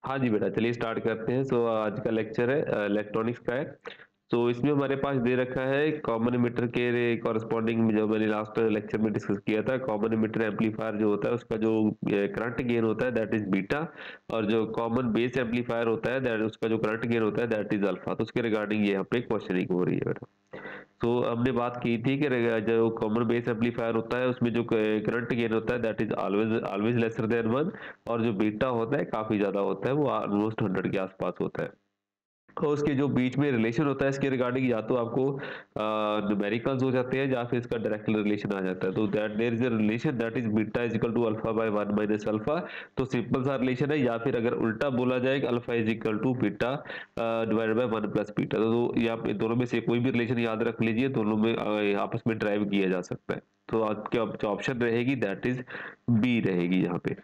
हाँ जी बेटा, चलिए स्टार्ट करते हैं। सो आज का लेक्चर है इलेक्ट्रॉनिक्स का है। तो इसमें हमारे पास दे रखा है कॉमन मीटर के कॉरस्पॉन्डिंग, जो मैंने लास्ट लेक्चर में डिस्कस किया था। कॉमन मीटर एम्पलीफायर जो होता है उसका जो करंट गेन होता है दैट इज बीटा, और जो कॉमन बेस एम्पलीफायर होता है दैट उसका जो करंट गेन होता है दैट इज अल्फा। तो उसके रिगार्डिंग ये यहाँ पे क्वेश्चनिंग हो रही है बेटा। तो हमने बात की थी कि जो कॉमन बेस एम्पलीफायर होता है उसमें जो करंट गेन होता है that is always always lesser than 1, और जो बीटा होता है काफी ज्यादा होता है, वो ऑलमोस्ट 100 के आसपास होता है। और उसके जो बीच में रिलेशन होता है इसके रिगार्डिंग या तो आपको न्यूमेरिकल्स हो जाते हैं या फिर इसका डायरेक्ट रिलेशन आ जाता है। तो that there is a relation that is beta is equal to alpha by 1 minus alpha. तो सिंपल सा रिलेशन है, या फिर अगर उल्टा बोला जाए alpha is equal to beta divided by 1 plus beta. तो यहाँ पे दोनों में से कोई भी रिलेशन याद रख लीजिए, दोनों में आपस में ड्राइव किया जा सकता है। तो आपके जो ऑप्शन रहेगी दैट इज बी रहेगी यहाँ पे।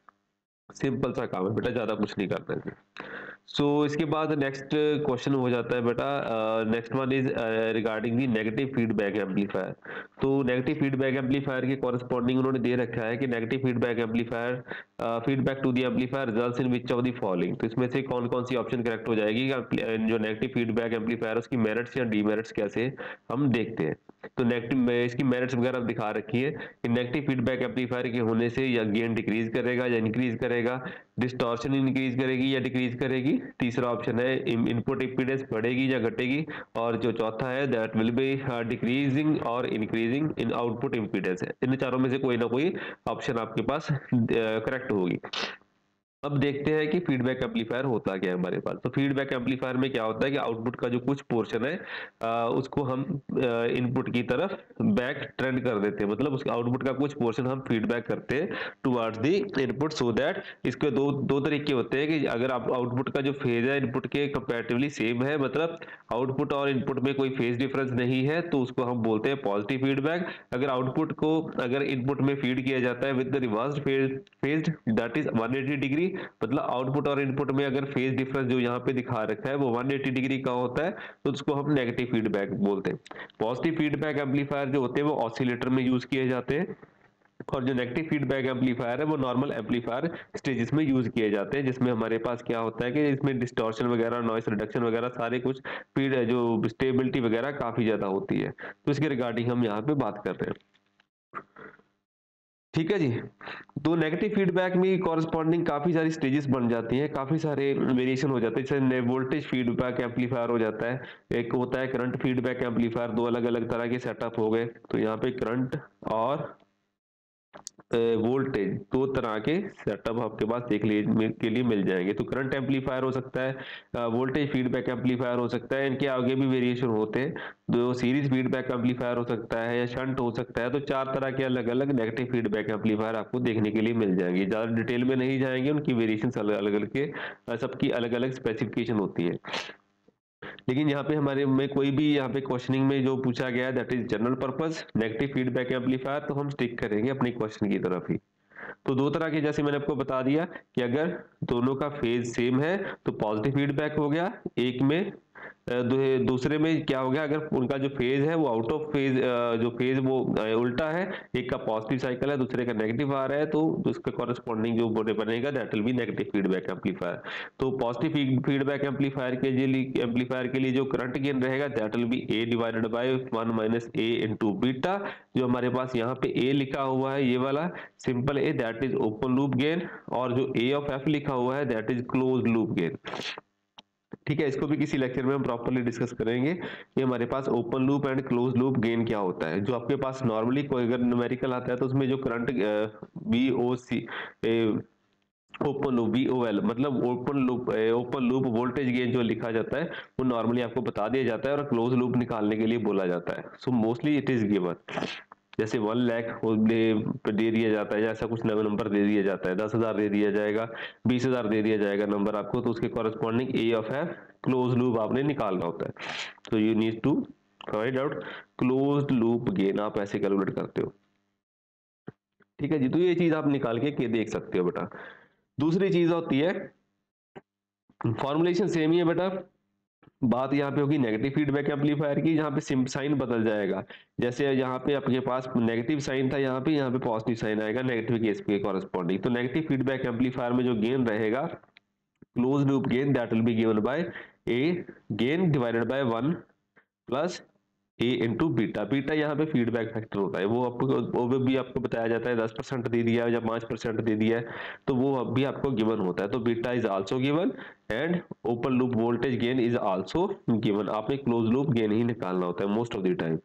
सिंपल सा काम है बेटा, ज्यादा कुछ नहीं करना है। सो इसके बाद नेक्स्ट क्वेश्चन हो जाता है बेटा, next one is regarding the negative feedback amplifier. तो नेगेटिव फीडबैक एम्पलीफायर के कॉरस्पॉन्डिंग उन्होंने दे रखा है कि negative feedback amplifier feedback to the amplifier results in which of the following. तो इसमें से कौन कौन सी ऑप्शन करेक्ट हो जाएगी? जो नेगेटिव फीडबैक एम्पलीफायर उसकी मेरिट्स या डीमेरिट्स कैसे हम देखते हैं। तो नेगेटिव में इसकी मेरिट्स वगैरह दिखा रखी है कि नेगेटिव फीडबैक एम्पलीफायर के होने से या गेन डिक्रीज करेगा या इंक्रीज करेगा, डिस्टॉर्शन इंक्रीज करेगी या डिक्रीज करेगी। तीसरा ऑप्शन है इनपुट इंपीडेंस बढ़ेगी या घटेगी, और जो चौथा है दैट विल बी डिक्रीजिंग और इंक्रीजिंग इन आउटपुट इंपीडेंस है। इन चारों में से कोई ना कोई ऑप्शन आपके पास करेक्ट होगी। अब देखते हैं कि फीडबैक एम्पलीफायर होता क्या है हमारे पास। तो फीडबैक एम्पलीफायर में क्या होता है कि आउटपुट का जो कुछ पोर्शन है उसको हम इनपुट की तरफ बैक ट्रेंड कर देते हैं, मतलब उसके आउटपुट का कुछ पोर्शन हम फीडबैक करते हैं towards the input. So that इसके दो दो तरीके होते हैं कि अगर आप आउटपुट का जो फेज है इनपुट के कंपैरेटिवली सेम है, मतलब आउटपुट और इनपुट में कोई फेज डिफरेंस नहीं है, तो उसको हम बोलते हैं पॉजिटिव फीडबैक। अगर आउटपुट को अगर इनपुट में फीड किया जाता है with the reverse phase that is 180 degree, मतलब आउटपुट और इनपुट में अगर फेज डिफरेंस जो यहाँ पे दिखा रखा है वो 180 डिग्री का होता है, तो उसको हम नेगेटिव फीडबैक बोलते हैं। पॉजिटिव फीडबैक एम्पलीफायर जो होते हैं वो ऑसिलेटर में यूज किए जाते हैं, और जो नेगेटिव फीडबैक एम्पलीफायर है वो नॉर्मल एम्पलीफायर स्टेजेस में यूज किए जाते हैं, जिसमें हमारे पास क्या होता है कि इसमें डिस्टॉर्शन वगैरह, नॉइस रिडक्शन वगैरह सारे कुछ फीड जो स्टेबिलिटी वगैरह काफी ज्यादा होती है। तो इसके रिगार्डिंग हम यहाँ पे बात कर रहे हैं। ठीक है जी। तो नेगेटिव फीडबैक में कॉरस्पॉन्डिंग काफी सारी स्टेजेस बन जाती हैं, काफी सारे वेरिएशन हो जाते हैं। जैसे वोल्टेज फीडबैक एम्पलीफायर हो जाता है, एक होता है करंट फीडबैक एम्पलीफायर। दो अलग अलग तरह के सेटअप हो गए। तो यहाँ पे करंट और वोल्टेज दो तरह के सेटअप आपके पास देखने के लिए मिल जाएंगे। तो करंट एम्पलीफायर हो सकता है, वोल्टेज फीडबैक एम्पलीफायर हो सकता है, इनके आगे भी वेरिएशन होते हैं। जो सीरीज फीडबैक एम्पलीफायर हो सकता है या शंट हो सकता है। तो चार तरह के अलग अलग नेगेटिव फीडबैक एम्पलीफायर आपको देखने के लिए मिल जाएंगे। ज्यादा डिटेल में नहीं जाएंगे, उनकी वेरिएशन अलग अलग के सबकी अलग अलग स्पेसिफिकेशन होती है। लेकिन यहाँ पे हमारे में कोई भी यहाँ पे क्वेश्चनिंग में जो पूछा गया है that is general purpose negative feedback amplifier, तो हम स्टिक करेंगे अपने क्वेश्चन की तरफ ही। तो दो तरह के, जैसे मैंने आपको बता दिया कि अगर दोनों का फेज सेम है तो पॉजिटिव फीडबैक हो गया, एक में दूसरे में क्या हो गया अगर उनका जो फेज है वो आउट ऑफ फेज, जो फेज वो उल्टा है, एक का पॉजिटिव साइकिल है दूसरे का नेगेटिव आ रहा है, तो उसका कॉरेस्पॉन्डिंग जो बनेगा that will be negative feedback amplifier. तो पॉजिटिव फीडबैक एम्पलीफायर के लिए जो करंट गेन रहेगा that will be A divided by 1 minus A into beta. जो हमारे पास यहाँ पे ए लिखा हुआ है ये वाला simple A that is open loop gain, और जो ए ऑफ एफ लिखा हुआ है that is close loop gain. ठीक है, इसको भी किसी लेक्चर में हम प्रॉपर्ली डिस्कस करेंगे। ये हमारे पास open loop and close loop gain क्या होता है। जो आपके पास नॉर्मली कोई अगर न्यूमेरिकल आता है तो उसमें जो current V O C open loop VOL मतलब ओपन लूप वोल्टेज गेन जो लिखा जाता है वो नॉर्मली आपको बता दिया जाता है और क्लोज लूप निकालने के लिए बोला जाता है। So mostly it is given, जैसे 1 लाख दे दिया जाता है या ऐसा कुछ नंबर दे दिया जाता है, 10,000 दे दिया जाएगा, 20,000 दे दिया जाएगा नंबर आपको, तो उसके corresponding A of F close loop आपने निकालना होता है। तो you need to find out closed loop gain, आप ऐसे कैलकुलेट करते हो। ठीक है जी, तो ये चीज आप निकाल के देख सकते हो बेटा। दूसरी चीज होती है, फॉर्मुलेशन सेम ही है बेटा, बात यहाँ पे होगी नेगेटिव फीडबैक एम्पलीफायर की, जहाँ पे साइन बदल जाएगा। जैसे यहाँ पे आपके पास नेगेटिव साइन था, यहाँ पे पॉजिटिव साइन आएगा नेगेटिव केस के कॉरेस्पॉन्डिंग। तो नेगेटिव फीडबैक एम्पलीफायर में जो गेन रहेगा close loop gain that will be given by A gain divided by 1 plus A into beta. Beta यहाँ पे फीडबैक फैक्टर होता है, वो भी आपको बताया जाता है 10% दे दिया है या 5% दे दिया है तो वो अब भी आपको गिवन होता है। तो beta is also given and open loop voltage gain is also given. आपने क्लोज लूप गेन ही निकालना होता है मोस्ट ऑफ द टाइम।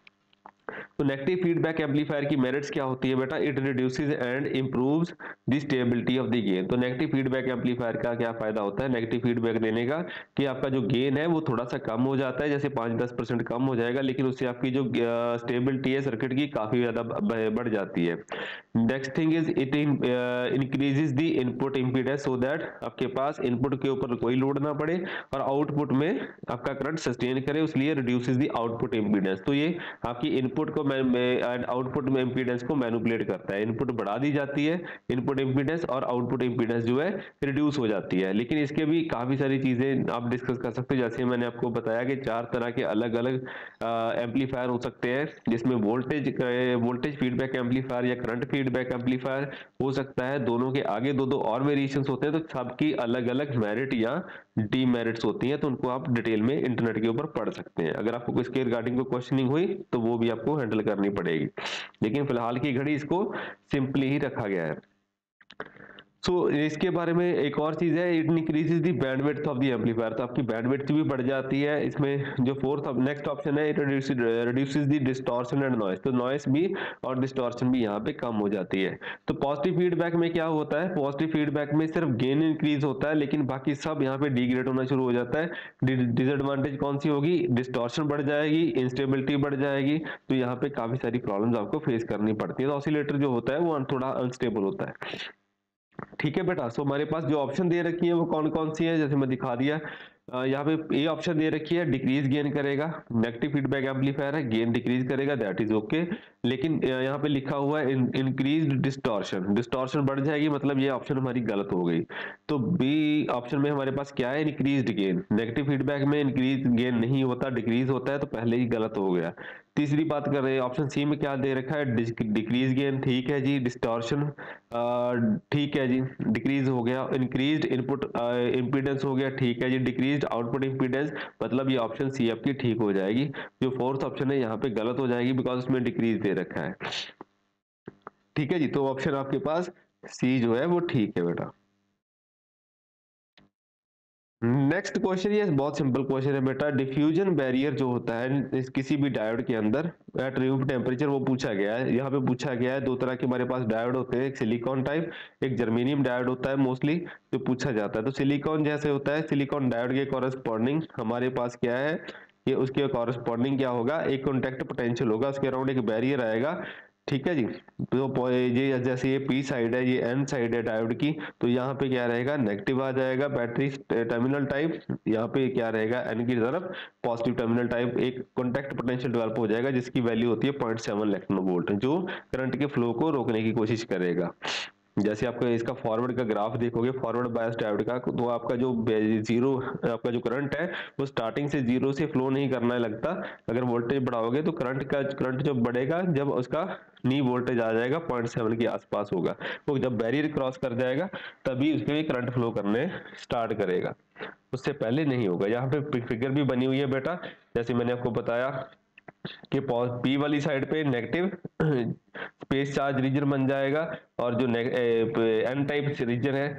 तो नेगेटिव फीडबैक एम्पलीफायर की मेरिट्स क्या होती है बेटा? It reduces and improves the stability of the gain. तो नेगेटिव फीडबैक एम्पलीफायर का क्या फायदा होता है नेगेटिव फीडबैक देने का? कि आपका जो गेन है वो थोड़ा सा कम हो जाता है, जैसे 5-10% कम हो जाएगा, लेकिन उससे आपकी जो स्टेबिलिटी है सर्किट की काफी ज्यादा बढ़ जाती है। Next thing is it increases the input impedance so that आपके पास इनपुट के ऊपर कोई लोड ना पड़े और आउटपुट में आपका करंट सस्टेन करे, इसलिए रिड्यूसेस द आउटपुट इम्पीडेंस। तो ये आपकी इनपुट को एंड आउटपुट में इंपीडेंस को मैनिपुलेट करता है। इनपुट बढ़ा दी जाती है इनपुट इंपीडेंस और आउटपुट इंपीडेंस जो है रिड्यूस हो जाती है। लेकिन इसके भी काफी सारी चीजें आप डिस्कस कर सकते हो, जैसे मैंने आपको बताया कि 4 तरह के अलग अलग एम्पलीफायर हो सकते हैं, जिसमें वोल्टेज फीडबैक एम्पलीफायर या करंट फीडबैक एम्पलीफायर हो सकता है। दोनों के आगे दो और वेरिएशंस होते हैं, तो सबकी अलग अलग मेरिट या डीमेरिट्स होती हैं, तो उनको आप डिटेल में इंटरनेट के ऊपर पढ़ सकते हैं। अगर आपको इसके रिगार्डिंग कोई क्वेश्चनिंग हुई तो वो भी आपको हैंडल करनी पड़ेगी, लेकिन फिलहाल की घड़ी इसको सिंपली ही रखा गया है। सो इसके बारे में एक और चीज है, it increases the bandwidth of the amplifier. तो आपकी बैंडविड्थ भी बढ़ जाती है। इसमें जो नेक्स्ट ऑप्शन है, it reduces the distortion and noise. तो नॉइस भी और डिस्टॉर्शन भी यहाँ पे कम हो जाती है। तो पॉजिटिव फीडबैक में क्या होता है? पॉजिटिव फीडबैक में सिर्फ गेन इंक्रीज होता है, लेकिन बाकी सब यहाँ पे डिग्रेड होना शुरू हो जाता है। डिसएडवांटेज कौन सी होगी? डिस्टॉर्शन बढ़ जाएगी, इंस्टेबिलिटी बढ़ जाएगी, तो यहाँ पे काफी सारी प्रॉब्लम्स आपको फेस करनी पड़ती है। तो ऑसिलेटर जो होता है वो थोड़ा अनस्टेबल होता है। ठीक है बेटा, सो हमारे पास जो ऑप्शन दे रखी है वो कौन कौन सी है, जैसे मैं दिखा दिया। यहाँ पे ए ऑप्शन दे रखी है डिक्रीज गेन करेगा, नेगेटिव फीडबैक एम्पलीफायर है, गेन डिक्रीज करेगा, दैट इज ओके। लेकिन यहाँ पे लिखा हुआ है इंक्रीज डिस्टॉर्शन, डिस्टॉर्शन बढ़ जाएगी, मतलब ये ऑप्शन हमारी गलत हो गई। तो बी ऑप्शन में हमारे पास क्या है? Increase gain. नेगेटिव फीडबैक में इंक्रीज गेन नहीं होता, डिक्रीज होता है, तो पहले ही गलत हो गया। तीसरी बात कर रहे हैं, ऑप्शन सी में क्या दे रखा है? डिक्रीज गेन, ठीक है जी। डिस्टॉर्शन ठीक है जी, डिक्रीज हो गया। इंक्रीज्ड इनपुट इंपीडेंस हो गया, ठीक है जी। डिक्रीज्ड आउटपुट इंपीडेंस, मतलब ये ऑप्शन सी आपकी ठीक हो जाएगी। जो फोर्थ ऑप्शन है यहाँ पे गलत हो जाएगी, बिकॉज उसमें डिक्रीज दे रखा है। ठीक है जी, तो ऑप्शन आपके पास सी जो है वो ठीक है बेटा। नेक्स्ट क्वेश्चन, ये बहुत सिंपल क्वेश्चन है बेटा। डिफ्यूजन बैरियर जो होता है किसी भी डायोड के अंदर एट रूम टेम्परेचर, वो पूछा गया है। यहाँ पे पूछा गया है दो तरह के हमारे पास डायोड होते हैं, एक सिलिकॉन टाइप, एक जर्मेनियम डायोड होता है मोस्टली जो पूछा जाता है। तो सिलिकॉन जैसे होता है, सिलिकॉन डायोड के कॉरेस्पॉन्डिंग हमारे पास क्या है कि उसके कॉरेस्पॉन्डिंग क्या होगा? एक कॉन्टैक्ट पोटेंशियल होगा, उसके अराउंड एक बैरियर आएगा। ठीक है जी, तो ये जैसे ये पी साइड है, ये एन साइड है डायोड की, तो यहाँ पे क्या रहेगा? नेगेटिव आ जाएगा बैटरी टर्मिनल टाइप। यहाँ पे क्या रहेगा? एन की तरफ पॉजिटिव टर्मिनल टाइप, एक कॉन्टैक्ट पोटेंशियल डेवलप हो जाएगा जिसकी वैल्यू होती है 0.7 इलेक्ट्रॉन वोल्ट, जो करंट के फ्लो को रोकने की कोशिश करेगा। जैसे आपका इसका फॉरवर्ड का ग्राफ देखोगे, फॉरवर्ड बायस डायोड का, तो आपका जो जीरो आपका जो करंट है वो स्टार्टिंग से जीरो से फ्लो नहीं करना लगता। अगर वोल्टेज बढ़ाओगे तो करंट जो बढ़ेगा जब उसका नी वोल्टेज आ जाएगा 0.7 के आसपास होगा, वो जब बैरियर क्रॉस कर जाएगा तभी उसके भी करंट फ्लो करने स्टार्ट करेगा, उससे पहले नहीं होगा। यहाँ पे फिगर भी बनी हुई है बेटा, जैसे मैंने आपको बताया कि पी वाली साइड पे नेगेटिव स्पेस चार्ज रीजन बन जाएगा, और जो एन टाइप रीजन है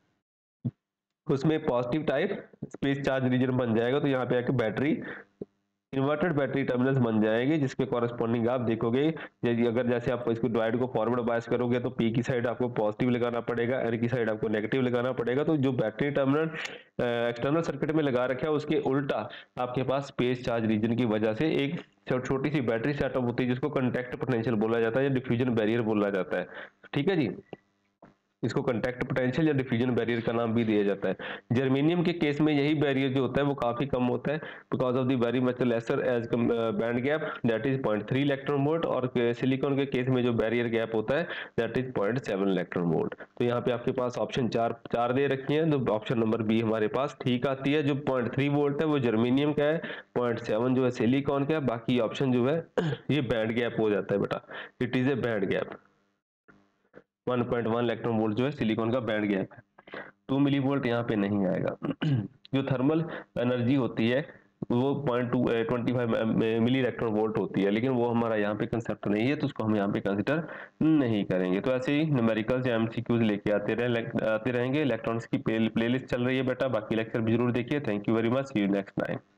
उसमें positive type space charge region बन जाएगा। तो यहाँ पे आके बैटरी इन्वर्टेड बैटरी टर्मिनल्स बन जाएंगे, जिसके कॉरेस्पॉन्डिंग आप देखोगे, अगर जैसे आप इसको डिवाइड को फॉरवर्ड बायस करोगे तो पी की साइड आपको पॉजिटिव लगाना पड़ेगा, एन की साइड आपको नेगेटिव लगाना पड़ेगा। तो जो बैटरी टर्मिनल एक्सटर्नल सर्किट में लगा रखा है उसके उल्टा आपके पास स्पेस चार्ज रीजन की वजह से एक छोटी सी बैटरी सेटअप होती है, जिसको कंटैक्ट पोटेंशियल बोला जाता है या डिफ्यूजन बैरियर बोला जाता है। ठीक है जी, इसको कंटैक्ट पोटेंशियल या डिफ्यूजन बैरियर का नाम भी दिया जाता है। जर्मेनियम के केस में यही बैरियर जो होता है वो काफी कम होता है, because of the very much lesser as band gap, that is 0.3 electron volt, और सिलिकॉन के केस में जो बैरियर गैप होता है दैट इज 0.7 इलेक्ट्रॉन वोल्ट। तो यहाँ पे आपके पास ऑप्शन चार दे रखी है, तो ऑप्शन नंबर बी हमारे पास ठीक आती है। जो 0.3 वोल्ट है वो जर्मेनियम का है, 0.7 जो है सिलिकॉन का है, बाकी ऑप्शन जो है ये बैंड गैप हो जाता है बेटा, it is a band gap. 1.1 electron volt जो है सिलिकॉन का बैंड गैप है। 2 मिली वोल्ट यहाँ पे नहीं आएगा। जो थर्मल एनर्जी होती है वो 0.25 मिली इलेक्ट्रॉन वोल्ट होती है, लेकिन वो हमारा यहाँ पे कंसेप्ट नहीं है, तो उसको हम यहाँ पे कंसिडर नहीं करेंगे। तो ऐसे ही न्यूमेरिकल्स या एमसीक्यूज लेके आते रहेंगे। इलेक्ट्रॉनिक्स की प्लेलिस्ट चल रही है बेटा, बाकी लेक्चर भी जरूर देखिए। Thank you very much, see you next time.